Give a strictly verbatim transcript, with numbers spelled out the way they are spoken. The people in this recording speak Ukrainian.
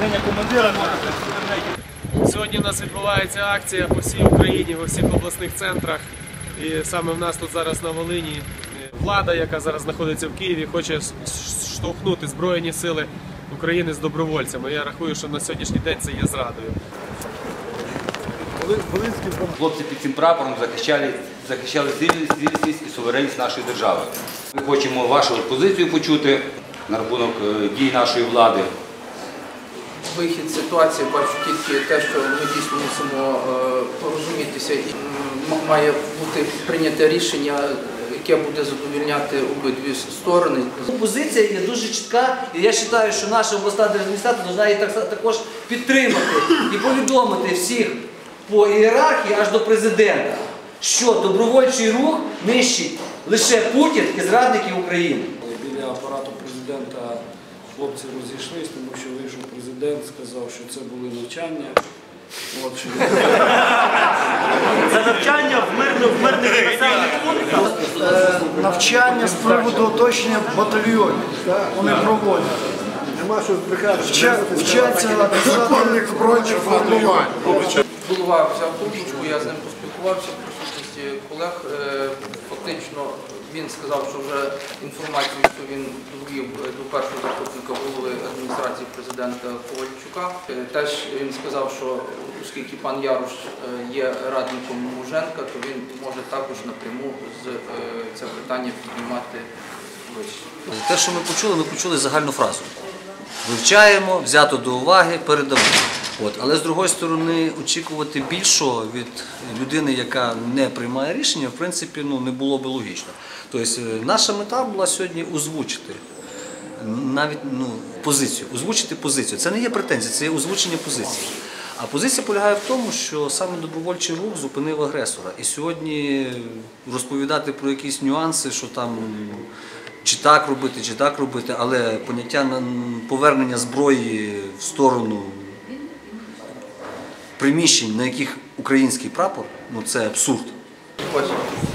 звернення командира. Сьогодні у нас відбувається акція по всій Україні, у всіх обласних центрах. І саме в нас тут зараз на Волині влада, яка зараз знаходиться в Києві, хоче штовхнути Збройні сили України з добровольцями. Я рахую, що на сьогоднішній день це є зрадою. Хлопці під цим прапором захищали, захищали цілісність і суверенність нашої держави. Ми хочемо вашу позицію почути на рахунок дій нашої влади. Вихід з ситуації бачу тільки те, що ми дійсно мусимо порозумітися і має бути прийняте рішення, яке буде задовольняти обидві сторони. Позиція є дуже чітка, і я вважаю, що наша обласна держадміністрація повинна її також підтримати і повідомити всіх по ієрархії аж до президента, що добровольчий рух нищить лише Путін і зрадники України. Біля апарату президента хлопці розійшлись, тому що вийшов президент, сказав, що це були навчання. От, що... Це навчання в мирних населених пунктах? Навчання з приводу оточення батальйонів. Вони проводять. Нема що збрехати. Вчаться законних збройних формувань. Голова взяв трубочку, я з ним поспілкувався в присутності колег. Фактично він сказав, що вже інформацію, що він довів до першого заступника голови адміністрації президента Ковальчука. Теж він сказав, що оскільки пан Ярош є радником Муженка, то він може також напряму з це питання піднімати вище. Те, що ми почули, ми почули загальну фразу. Вивчаємо, взято до уваги, передамо. От. Але з другої сторони, очікувати більшого від людини, яка не приймає рішення, в принципі, ну, не було б логічно. Тобто, наша мета була сьогодні озвучити навіть ну, позицію. Озвучити позицію. Це не є претензія, це є озвучення позиції. А позиція полягає в тому, що саме добровольчий рух зупинив агресора. І сьогодні розповідати про якісь нюанси, що там чи так робити, чи так робити, але поняття повернення зброї в сторону приміщень, на яких український прапор, ну це абсурд. Ось.